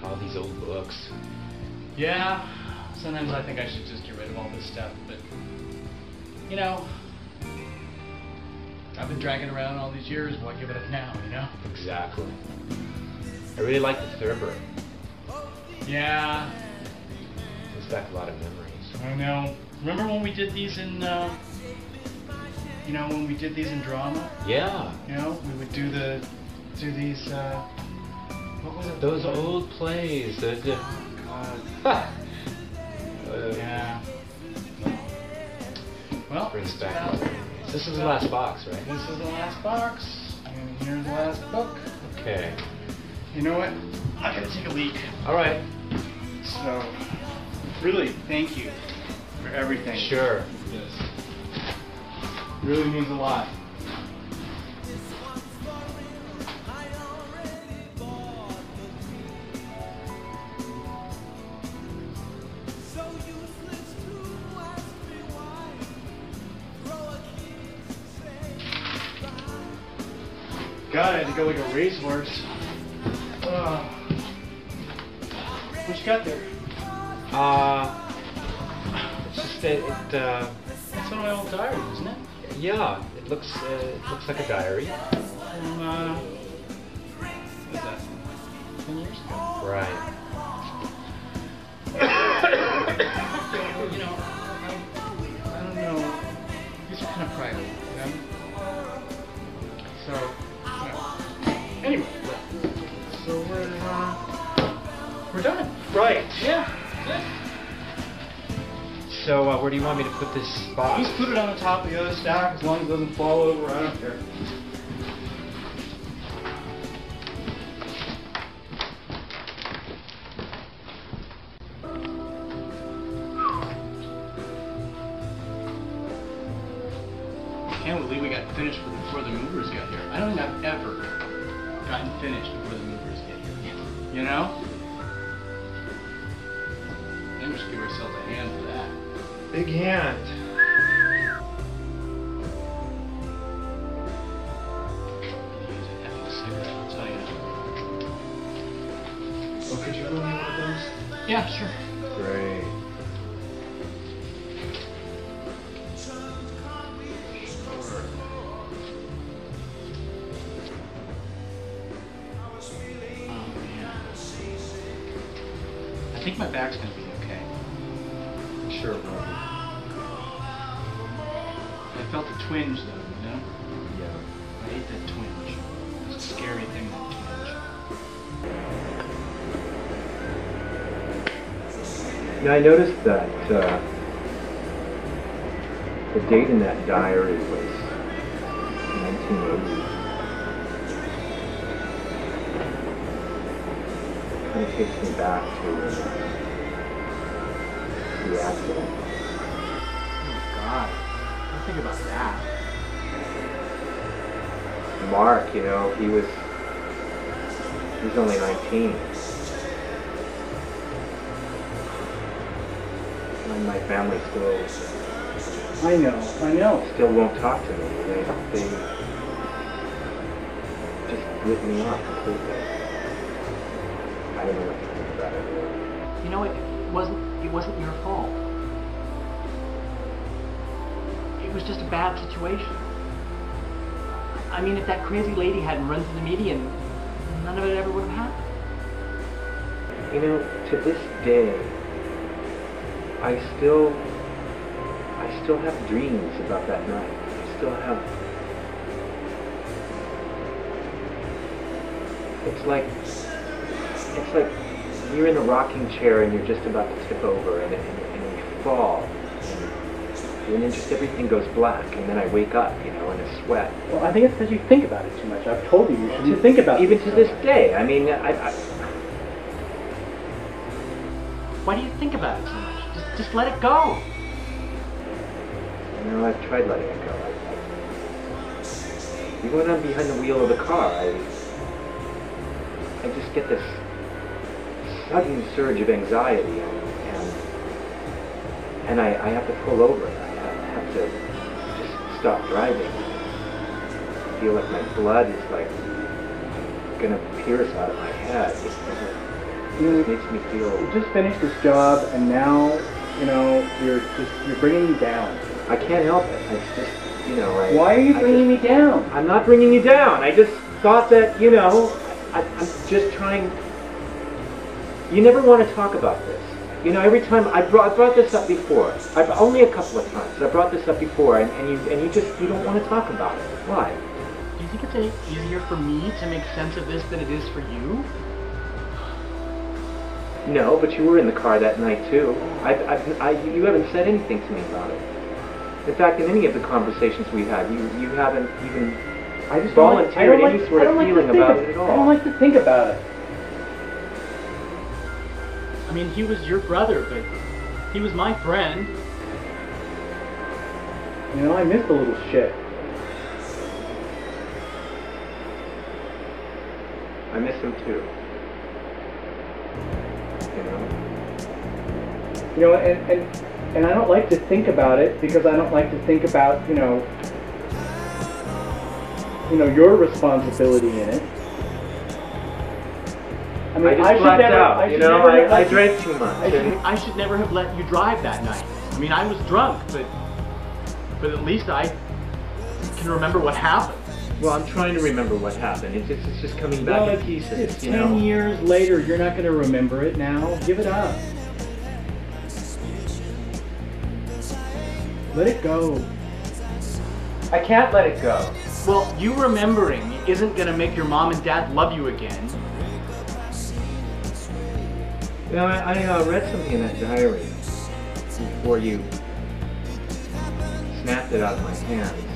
All these old books. Yeah, sometimes I think I should just get rid of all this stuff, but, you know, I've been dragging around all these years, why give it up now, you know? Exactly. I really like the third book. Yeah. Brings back a lot of memories. I know. Remember when we did these in, when we did these in drama? Yeah. You know, we would do these, what was it? Those old plays. Yeah. Well, brings back memories. This is the last box, right? This is the last box, and here's the last book. Okay. You know what? I gotta take a leak. All right. So, really, thank you for everything. Sure. This really means a lot. God, I had to go like a racehorse. What you got there? It's just that It's one of my old diaries, isn't it? yeah, it looks like a diary. From, what is that? 10 years ago? Right. You know, I don't know. These are kind of private, you know? So, anyway, so we're done. Right. Yeah. Good. So, where do you want me to put this box? Just put it on the top of the other stack as long as it doesn't fall over. I don't care. I can't believe we got finished before the movers got here. I don't think I've ever gotten finished before the movers get here. You know? I think we should give ourselves a hand for that. Big hand. Use an effing cigarette, I'll tell you. Oh, could you roll me one of those? Yeah, sure. Great. I think my back's gonna be okay. Sure, bro. I felt a twinge though, you know? Yeah. I hate that twinge. It's a scary thing, that twinge. Now I noticed that the date in that diary was 1980. Kind of takes me back to the accident. Oh God, don't think about that. Mark, you know, he was only 19. And my family I know. still won't talk to me. They just writ me off completely. I don't know what to think about it. You know, it wasn't your fault. It was just a bad situation. I mean, if that crazy lady hadn't run to the media, none of it ever would have happened. You know, to this day, I still have dreams about that night. I still have. It's like you're in a rocking chair and you're just about to tip over and you fall. And then just everything goes black, and then I wake up, you know, in a sweat. Well, I think it's because you think about it too much. I've told you shouldn't think about it. Even to this day, I mean, Why do you think about it so much? Just let it go. You know, I've tried letting it go. Even when I'm behind the wheel of the car, I just get this sudden surge of anxiety, and I have to pull over. I have to just stop driving. I feel like my blood is like gonna pierce out of my head. It makes me feel... You just finished this job, and now, you know, you're bringing me down. I can't help it. I just, you know, Why are you bringing me down? I'm not bringing you down. I just thought that, you know, I'm just trying... You never want to talk about this. You know, every time I brought this up before. Only a couple of times. I brought this up before, and you don't want to talk about it. Why? Do you think it's any easier for me to make sense of this than it is for you? No, but you were in the car that night too. You haven't said anything to me about it. In fact, in any of the conversations we had, you haven't even volunteered any sort of feeling about it at all. I don't like to think about it. I mean, he was your brother, but he was my friend. You know, I miss the little shit. I miss him too. You know, and I don't like to think about it because I don't like to think about, you know, your responsibility in it. I mean, I just blacked out. I drank too much. I should never have let you drive that night. I mean, I was drunk, but at least I can remember what happened. Well, I'm trying to remember what happened. It's just coming back in pieces. It's 10 years later. You're not going to remember it now. Give it up. Let it go. I can't let it go. Well, you remembering isn't going to make your mom and dad love you again. You know, I read something in that diary before you snapped it out of my hands.